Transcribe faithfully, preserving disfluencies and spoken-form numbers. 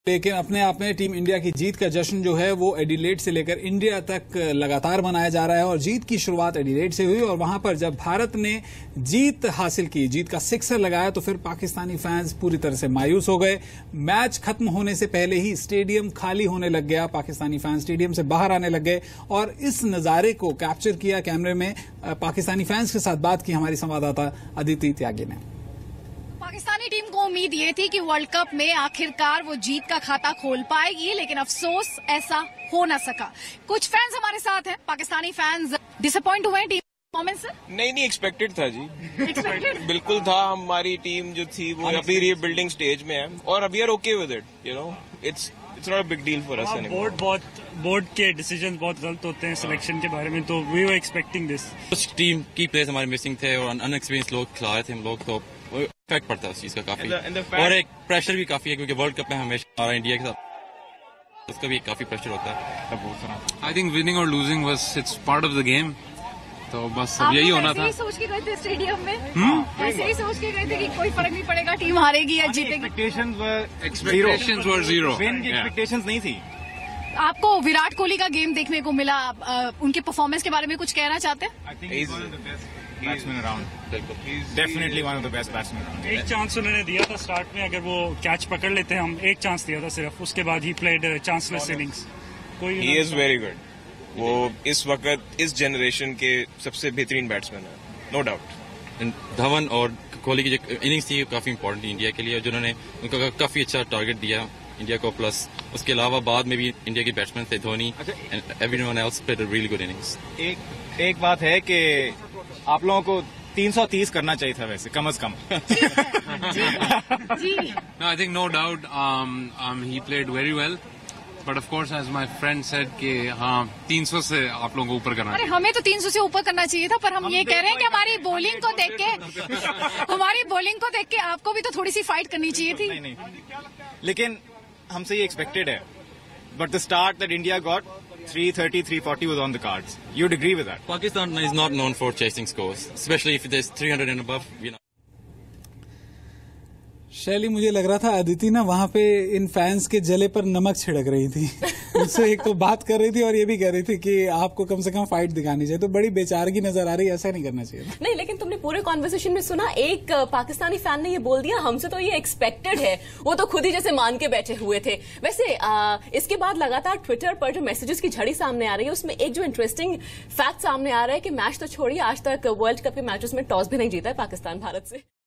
लेकिन अपने आप में टीम इंडिया की जीत का जश्न जो है वो एडिलेड से लेकर इंडिया तक लगातार मनाया जा रहा है और जीत की शुरुआत एडिलेड से हुई और वहां पर जब भारत ने जीत हासिल की, जीत का सिक्सर लगाया, तो फिर पाकिस्तानी फैंस पूरी तरह से मायूस हो गए। मैच खत्म होने से पहले ही स्टेडियम खाली होने लग गया, पाकिस्तानी फैंस स्टेडियम से बाहर आने लग गए और इस नजारे को कैप्चर किया कैमरे में। पाकिस्तानी फैंस के साथ बात की हमारी संवाददाता अदिति त्यागी ने। पाकिस्तानी टीम को उम्मीद ये थी कि वर्ल्ड कप में आखिरकार वो जीत का खाता खोल पाएगी, लेकिन अफसोस ऐसा हो ना सका। कुछ फैंस हमारे साथ हैं, पाकिस्तानी फैंस डिसअपॉइंट हुए टीम परफॉर्मेंस से। नहीं नहीं एक्सपेक्टेड था जी, एक्सपेक्टेड बिल्कुल था। हमारी टीम जो थी वो अभी रीबिल्डिंग स्टेज में है और we are okay with it, you know, it's it's not a big deal for us anymore. Board बहुत बोर्ड के डिसीजन बहुत गलत होते हैं सिलेक्शन के बारे में, तो वी वर एक्सपेक्टिंग दिस। कुछ टीम की प्लेयर्स हमारे मिसिंग थे और अनएक्सपीरियंस लोग खिला रहे थे हम लोग, तो इफेक्ट पड़ता है उस चीज का काफी। and the, and the fact... और एक प्रेशर भी काफी है क्योंकि वर्ल्ड कप में हमेशा हमारा इंडिया के साथ उसका भी काफी प्रेशर होता है। आई थिंक विनिंग और losing was it's part of the game, तो बस अब यही होना था। ऐसे ही सोच के गए थे स्टेडियम में, hmm? ऐसे ही सोच के गए थे कि कोई फर्क नहीं पड़ेगा, टीम हारेगी या जीतेगी। Expectations were expectations were zero, win की एक्सपेक्टेशंस नहीं थी। आपको विराट कोहली का गेम देखने को मिला, आ, उनके परफॉर्मेंस के बारे में कुछ कहना चाहते हैं? Batsman around, definitely one of the best batsman around. एक चांस उन्होंने दिया था स्टार्ट में, अगर वो कैच पकड़ लेते हैं, हम एक चांस दिया था सिर्फ, उसके बाद ही played chanceless innings. He is very good, वो इस वक्त इस जनरेशन के सबसे बेहतरीन बैट्समैन है, नो डाउट। धवन और कोहली की जो इनिंग्स थी काफी इंपॉर्टेंट थी इंडिया के लिए, जिन्होंने उनका काफी अच्छा टारगेट दिया इंडिया को। प्लस उसके अलावा बाद में भी इंडिया के बैट्समैन थे, Dhoni and everyone else played a really good innings. एक एक बात है कि आप लोगों को तीन सौ तीस करना चाहिए था वैसे, कम से कम। No, I think no doubt um, um, he played very well. But of course, as my friend said कि हाँ तीन सौ से आप लोगों को ऊपर करना चाहिए। अरे हमें तो तीन सौ से ऊपर करना चाहिए था, पर हम, हम ये कह रहे हैं कि हमारी बॉलिंग को देख के हमारी बॉलिंग को देख के आपको भी तो थोड़ी सी फाइट करनी चाहिए थी। नहीं नहीं, लेकिन हमसे ये एक्सपेक्टेड है। But the start that India got, three thirty, three forty was on the cards. You'd agree with that? Pakistan is not known for chasing scores, especially if there's three hundred and above, you know. शैली, मुझे लग रहा था अदिति ना वहां पे इन fans के जले पर नमक छिड़क रही थी। उससे एक तो बात कर रही थी और ये भी कह रही थी कि आपको कम से कम फाइट दिखानी चाहिए, तो बड़ी बेचारगी नजर आ रही है, ऐसा नहीं करना चाहिए। नहीं, लेकिन तुमने पूरे कॉन्वर्सेशन में सुना, एक पाकिस्तानी फैन ने ये बोल दिया हमसे तो ये एक्सपेक्टेड है, वो तो खुद ही जैसे मान के बैठे हुए थे। वैसे आ, इसके बाद लगातार ट्विटर पर जो मैसेजेस की झड़ी सामने आ रही है, उसमें एक जो इंटरेस्टिंग फैक्ट सामने आ रहा है कि मैच तो छोड़िए, आज तक वर्ल्ड कप के मैचेस में टॉस भी नहीं जीता है पाकिस्तान भारत से।